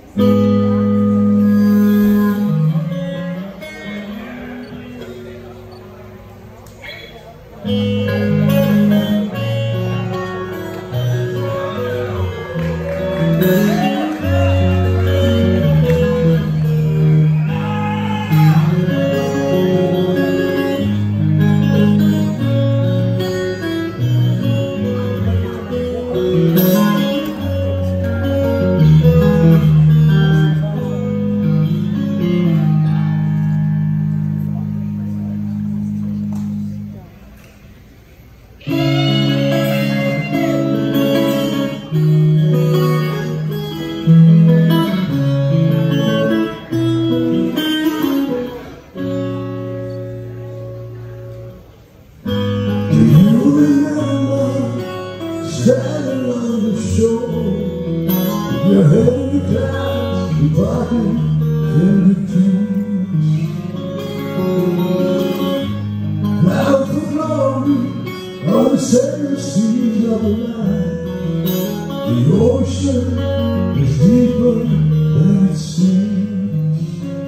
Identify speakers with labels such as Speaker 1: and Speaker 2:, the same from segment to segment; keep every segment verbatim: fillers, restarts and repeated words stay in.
Speaker 1: Standing on the shore, your head in the clouds, your body in the trees. Bound for glory on the sailing seas of life. The ocean is deeper than it seems.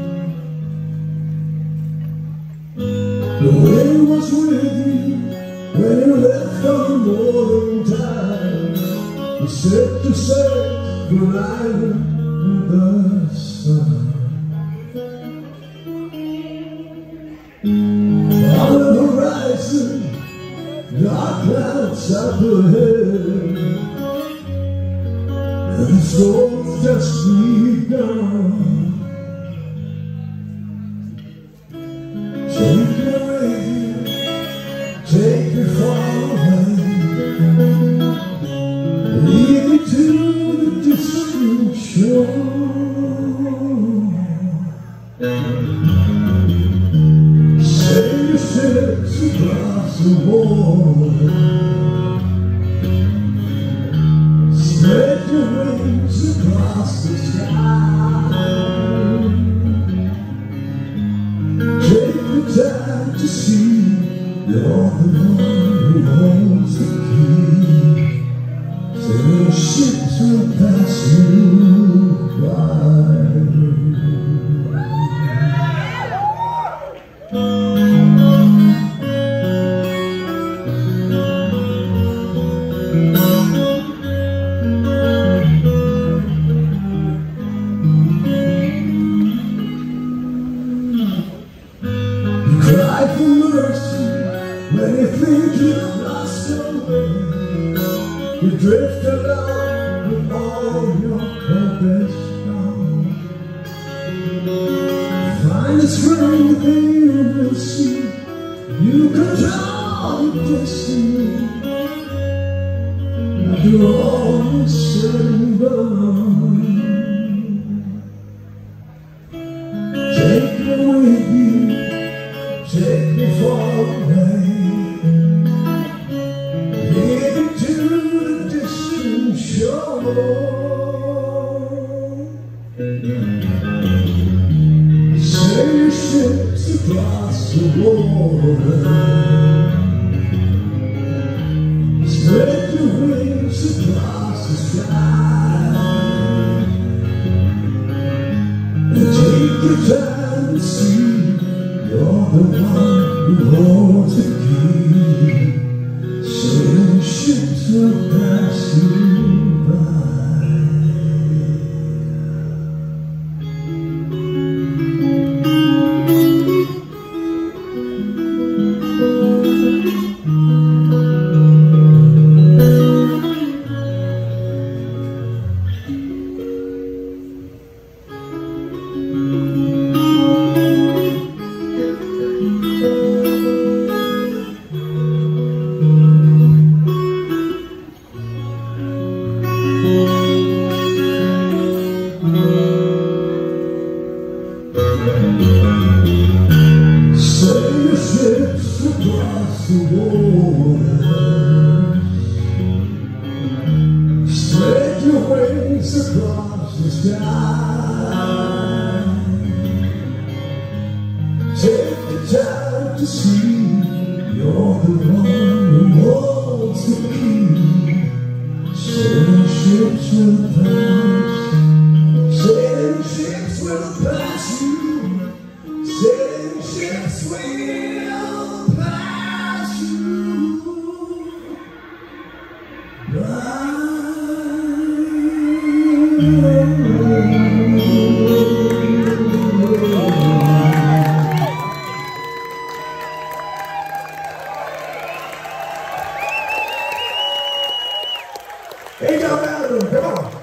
Speaker 1: The wind was with you when you left on the morning tide. You set to sail for an island in the sun. On the horizon, dark clouds up ahead, and the storm's just begun. Take me with you, take me far away, lead me to the distant shore. Sail your ships across the water, spread your wings across the sky. Take the time to see you're the one who holds the key. Sail ships will pass you by. You cry for mercy when you think you've lost your way. You drift along with all your progress gone. Find the strength and you will see you control your destiny. After all is said and done, take me with you, take me far away, lead me to the distant shore. Sail your ships across the water, spread your wings across the sky, and take your time to see you're the one who holds the key. Sailing ships will pass you by. Sail your ships across the water, spread your wings across the sky. Take the time to see you're the one who holds the key. Sailing ships will pass, sailing will pass you. Sailing ships will pass you by. Hey, y'all, come on.